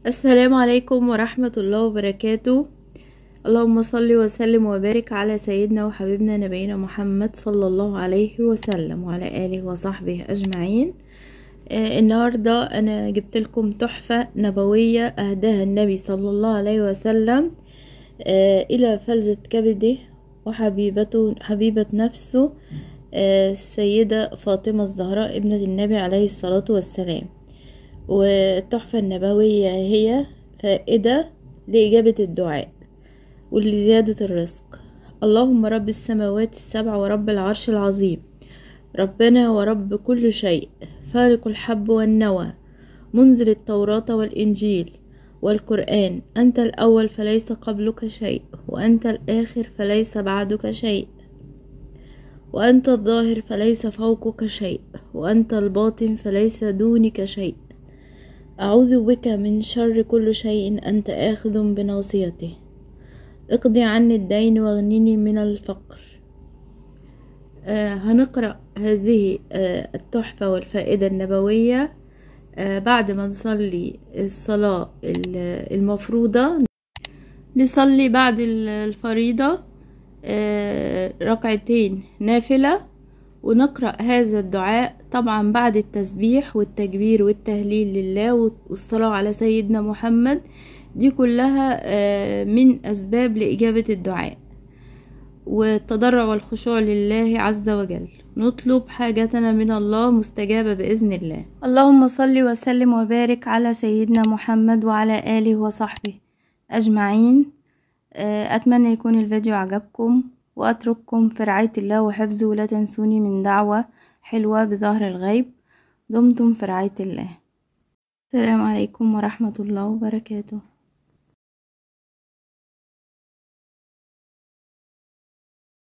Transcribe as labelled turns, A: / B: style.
A: السلام عليكم ورحمة الله وبركاته. اللهم صل وسلم وبارك على سيدنا وحبيبنا نبينا محمد صلى الله عليه وسلم وعلى آله وصحبه أجمعين. النهاردة أنا جبت لكم تحفة نبوية أهداها النبي صلى الله عليه وسلم إلى فلذة كبده وحبيبته حبيبة نفسه السيدة فاطمة الزهراء ابنة النبي عليه الصلاة والسلام. والتحفة النبوية هي فائدة لإجابة الدعاء ولزيادة الرزق. اللهم رب السماوات السبع ورب العرش العظيم، ربنا ورب كل شيء، فالق الحب والنوى، منزل التوراة والإنجيل والقرآن، أنت الأول فليس قبلك شيء، وأنت الآخر فليس بعدك شيء، وأنت الظاهر فليس فوقك شيء، وأنت الباطن فليس دونك شيء. أعوذ بك من شر كل شيء أنت آخذ بناصيته، اقضي عني الدين واغنني من الفقر. هنقرأ هذه التحفة والفائدة النبوية بعد ما نصلي الصلاة المفروضة. نصلي بعد الفريضة ركعتين نافلة، ونقرأ هذا الدعاء طبعا بعد التسبيح والتكبير والتهليل لله والصلاة على سيدنا محمد. دي كلها من أسباب لإجابة الدعاء والتضرع والخشوع لله عز وجل. نطلب حاجتنا من الله مستجابة بإذن الله. اللهم صل وسلم وبارك على سيدنا محمد وعلى آله وصحبه أجمعين. أتمنى يكون الفيديو عجبكم، وأترككم في رعاية الله وحفظه، ولا تنسوني من دعوة حلوة بظهر الغيب. دمتم في رعاية الله. السلام عليكم ورحمة الله وبركاته.